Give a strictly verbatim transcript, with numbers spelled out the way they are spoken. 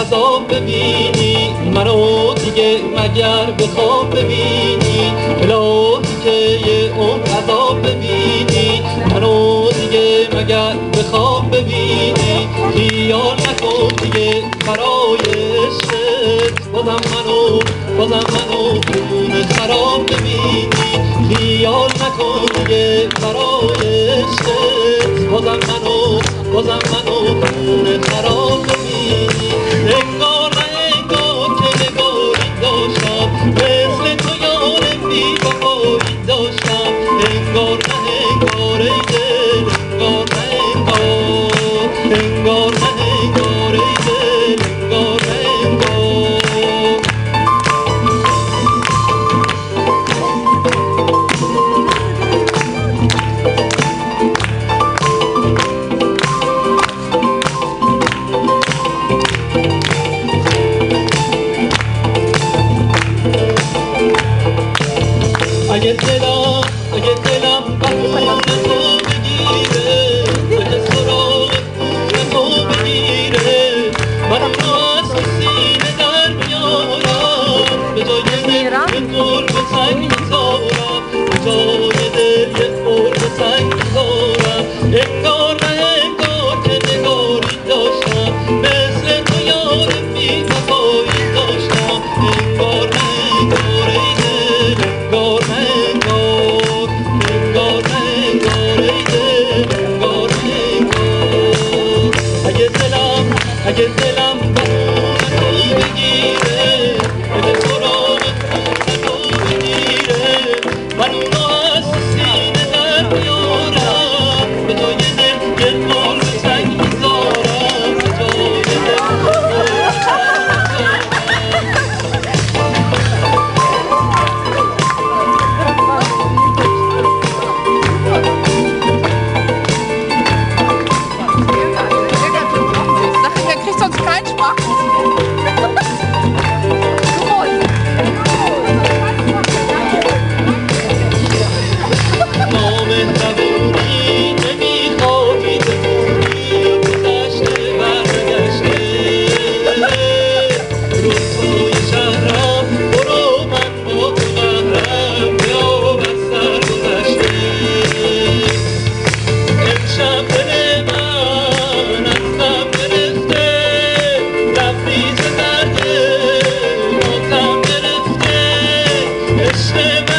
عذاب ببینی، منو دیگه مگر به خواب ببینی، الهی که یه عمر عذاب ببینی، منو دیگه مگر به خواب ببینی، خیال نکن دیگه برای عشقت، بازم منو بازم منو خون خراب ببینی، خیال نکن دیگه برای عشقت، بازم منو بازم منو خون خراب ببینی، انگار نه انگار که نگاری داشتم، مثل تو یار بی وفایی داشتم، انگار نه انگار ای دل، انگار نه انگار، انگار نه انگار ای دل، انگار نه انگار. اگه دلم اگه دلم بخون تو بگیره، اگه سراغ خون تو بگیره، من اونو از تو سینه در میارم، به جای دل یه قرب سنگ میذارم، به جای دل یه قرب سنگ میذارم، انگار نه انگار که نگاری داشتم، مثل تو یار بی وفایی داشتم، انگار نه انگار ای دل، انگار نه انگار، انگار نه انگار ای دل، انگار نه انگار. اگه دلم اگه دلم بخون تو بگیره، اگه سراغ خون تو بگیره، من اونو از سینه در میارم، به جای دل یه قلب سنگ میذارم، به جای دل یه قلب Der kriegt sonst keinen Spaß. نامهربونی نمیخوادی بمونی، گذشته برگشته، روزهای شهرم برو من با تو قهرم، بیا بر سر گذشته، امشب دل من از غم گرفته، لبریز درد ماتم گرفته، عشق من